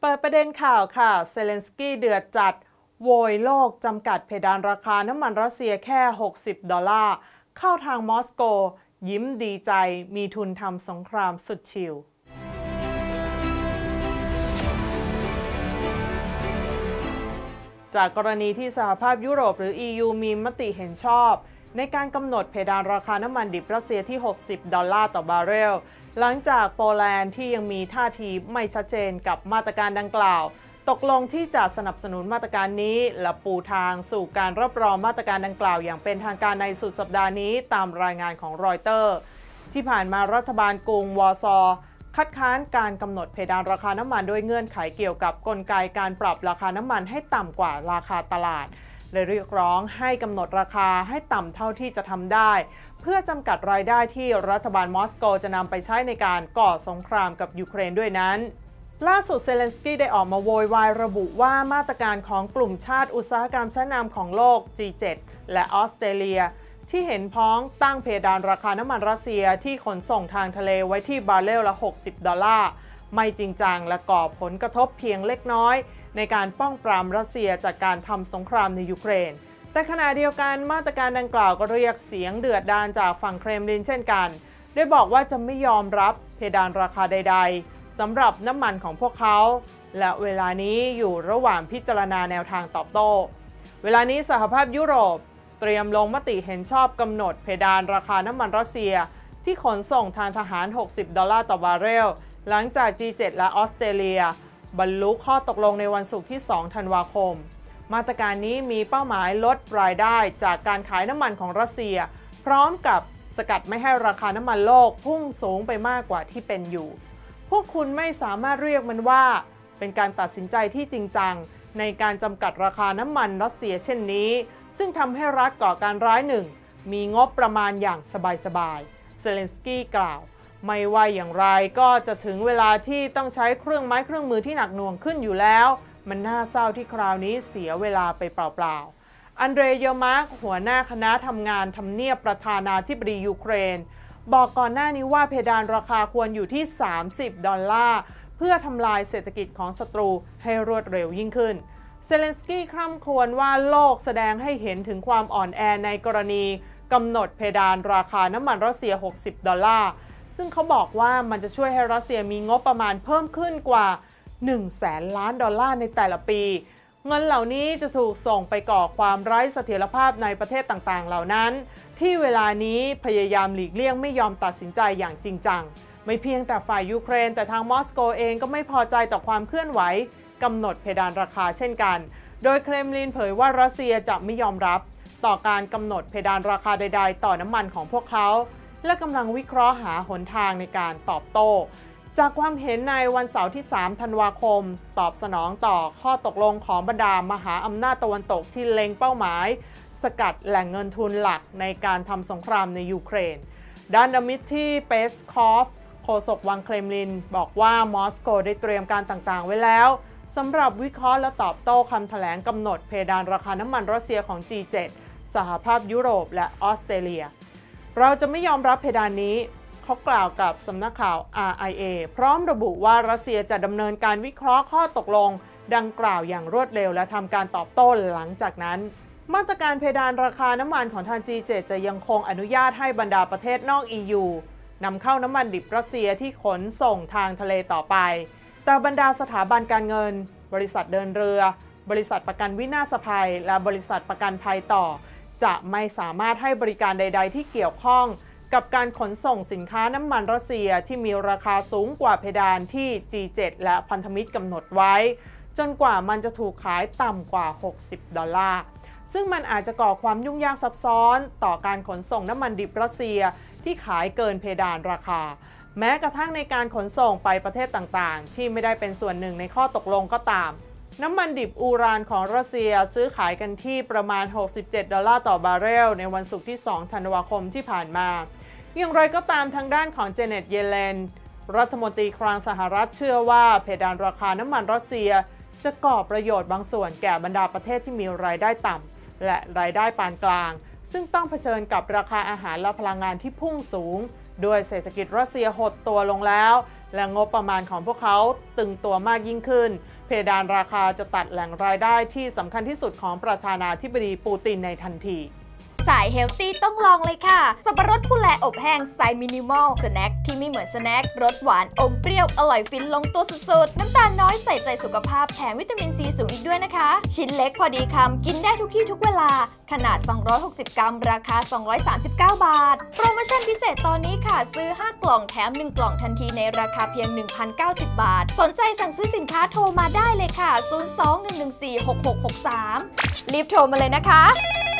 ปิดประเด็นข่าวค่ะเซเลนสกี้เดือดจัดโวยโลกจำกัดเพดานราคาน้ำมันรัสเซียแค่$60เข้าทางมอสโกยิ้มดีใจมีทุนทำสงครามสุดชิลจากกรณีที่สหภาพยุโรปหรือ EU มีมติเห็นชอบในการกำหนดเพดานราคาน้ำมันดิบรัสเซียที่$60ต่อบาร์เรลหลังจากโปแลนด์ที่ยังมีท่าทีไม่ชัดเจนกับมาตรการดังกล่าวตกลงที่จะสนับสนุนมาตรการนี้และปูทางสู่การรับรองมาตรการดังกล่าวอย่างเป็นทางการในสุดสัปดาห์นี้ตามรายงานของรอยเตอร์ที่ผ่านมารัฐบาลกรุงวอร์ซอคัดค้านการกำหนดเพดานราคาน้ำมันด้วยเงื่อนไขเกี่ยวกับกลไกการปรับราคาน้ำมันให้ต่ำกว่าราคาตลาดเลยเรียกร้องให้กำหนดราคาให้ต่ำเท่าที่จะทำได้เพื่อจำกัดรายได้ที่รัฐบาลมอสโกจะนำไปใช้ในการก่อสงครามกับยูเครนด้วยนั้นล่าสุดเซเลนสกี้ได้ออกมาโวยวายระบุว่ามาตรการของกลุ่มชาติอุตสาหกรรมชั้นนำของโลก G7 และออสเตรเลียที่เห็นพ้องตั้งเพดานราคาน้ำมันรัสเซียที่ขนส่งทางทะเลไว้ที่บาร์เรลละ$60ไม่จริงจังและก่อผลกระทบเพียงเล็กน้อยในการป้องปรามรัสเซียจากการทำสงครามในยูเครนแต่ขณะเดียวกันมาตรการดังกล่าวก็เรียกเสียงเดือดดาลจากฝั่งเครมลินเช่นกันโดยบอกว่าจะไม่ยอมรับเพดานราคาใดๆสำหรับน้ำมันของพวกเขาและเวลานี้อยู่ระหว่างพิจารณาแนวทางตอบโต้เวลานี้สหภาพยุโรปเตรียมลงมติเห็นชอบกำหนดเพดานราคาน้ำมันรัสเซียที่ขนส่งทางทหาร$60ต่อบาร์เรลหลังจาก G7 และออสเตรเลียบรรลุข้อตกลงในวันศุกร์ที่2ธันวาคมมาตรการนี้มีเป้าหมายลดรายได้จากการขายน้ำมันของรัสเซียพร้อมกับสกัดไม่ให้ราคาน้ำมันโลกพุ่งสูงไปมากกว่าที่เป็นอยู่พวกคุณไม่สามารถเรียกมันว่าเป็นการตัดสินใจที่จริงจังในการจำกัดราคาน้ำมันรัสเซียเช่นนี้ซึ่งทำให้รัฐก่อการร้ายหนึ่งมีงบประมาณอย่างสบายๆเซเลนสกี้กล่าวไม่ว่าอย่างไรก็จะถึงเวลาที่ต้องใช้เครื่องไม้เครื่องมือที่หนักหน่วงขึ้นอยู่แล้วมันน่าเศร้าที่คราวนี้เสียเวลาไปเปล่าๆอันเดรเยอมาร์กหัวหน้าคณะทำงานทำเนียบประธานาธิบดียูเครนบอกก่อนหน้านี้ว่าเพดานราคาควรอยู่ที่$30เพื่อทำลายเศรษฐกิจของศัตรูให้รวดเร็วยิ่งขึ้นเซเลนสกี้คร่ำครวญว่าโลกแสดงให้เห็นถึงความอ่อนแอในกรณีกำหนดเพดานราคาน้ำมันรัสเซีย$60ซึ่งเขาบอกว่ามันจะช่วยให้รัสเซียมีงบประมาณเพิ่มขึ้นกว่า$100,000 ล้านในแต่ละปีเงินเหล่านี้จะถูกส่งไปก่อความไร้เสถียรภาพในประเทศต่างๆเหล่านั้นที่เวลานี้พยายามหลีกเลี่ยงไม่ยอมตัดสินใจอย่างจริงจังไม่เพียงแต่ฝ่ายยูเครนแต่ทางมอสโกเองก็ไม่พอใจต่อความเคลื่อนไหวกำหนดเพดานราคาเช่นกันโดยเครมลินเผยว่ารัสเซียจะไม่ยอมรับต่อการกำหนดเพดานราคาใดๆต่อน้ำมันของพวกเขาและกำลังวิเคราะห์หาหนทางในการตอบโต้จากความเห็นในวันเสาร์ที่3ธันวาคมตอบสนองต่อข้อตกลงของบรรดามหาอำนาจตะวันตกที่เล็งเป้าหมายสกัดแหล่งเงินทุนหลักในการทำสงครามในยูเครนด้านดมิทรีเปสคอฟโฆษกวังเครมลินบอกว่ามอสโกได้เตรียมการต่างๆไว้แล้วสำหรับวิเคราะห์และตอบโต้คำแถลงกำหนดเพดานราคาน้ำมันรัสเซียของ G7 สหภาพยุโรปและออสเตรเลียเราจะไม่ยอมรับเพดานนี้เขากล่าวกับสำนักข่าว RIA พร้อมระบุว่ารัสเซียจะดำเนินการวิเคราะห์ข้อตกลงดังกล่าวอย่างรวดเร็วและทำการตอบโต้หลังจากนั้นมาตรการเพดานราคาน้ำมันของทาง G7 จะยังคงอนุญาตให้บรรดาประเทศนอก EU นำเข้าน้ำมันดิบรัสเซียที่ขนส่งทางทะเลต่อไปแต่บรรดาสถาบันการเงินบริษัทเดินเรือบริษัทประกันวินาศภัยและบริษัทประกันภัยต่อจะไม่สามารถให้บริการใดๆที่เกี่ยวข้องกับการขนส่งสินค้าน้ำมันรัสเซียที่มีราคาสูงกว่าเพดานที่ G7 และพันธมิตรกำหนดไว้จนกว่ามันจะถูกขายต่ำกว่า$60ซึ่งมันอาจจะก่อความยุ่งยากซับซ้อนต่อการขนส่งน้ำมันดิบรัสเซียที่ขายเกินเพดานราคาแม้กระทั่งในการขนส่งไปประเทศต่างๆที่ไม่ได้เป็นส่วนหนึ่งในข้อตกลงก็ตามน้ำมันดิบอูรานของรัสเซียซื้อขายกันที่ประมาณ$67ต่อบาร์เรลในวันศุกร์ที่2ธันวาคมที่ผ่านมาอย่างไรก็ตามทางด้านของเจเน็ตเยเลนรัฐมนตรีคลังสหรัฐเชื่อว่าเพดานราคาน้ำมันรัสเซียจะก่อประโยชน์บางส่วนแก่บรรดาประเทศที่มีรายได้ต่ำและรายได้ปานกลางซึ่งต้องเผชิญกับราคาอาหารและพลังงานที่พุ่งสูงด้วยเศรษฐกิจรัสเซียหดตัวลงแล้วและงบประมาณของพวกเขาตึงตัวมากยิ่งขึ้นเพดานราคาจะตัดแหล่งรายได้ที่สำคัญที่สุดของประธานาธิบดีปูตินในทันทีสายเฮลตี้ต้องลองเลยค่ะสับปะรดผู้แลอบแห้งไซส์มินิมอลสแน็คที่ไม่เหมือนสแน็ครสหวานอมเปรี้ยวอร่อยฟินลงตัวสุดๆน้ำตาลน้อยใส่ใจสุขภาพแถมวิตามินซีสูงอีกด้วยนะคะชิ้นเล็กพอดีคำกินได้ทุกที่ทุกเวลาขนาด260 กรัมราคา239 บาทโปรโมชั่นพิเศษตอนนี้ค่ะซื้อ5กล่องแถม1กล่องทันทีในราคาเพียง 1,090 บาทสนใจสั่งซื้อสินค้าโทรมาได้เลยค่ะ02-114-6663รีบโทรมาเลยนะคะ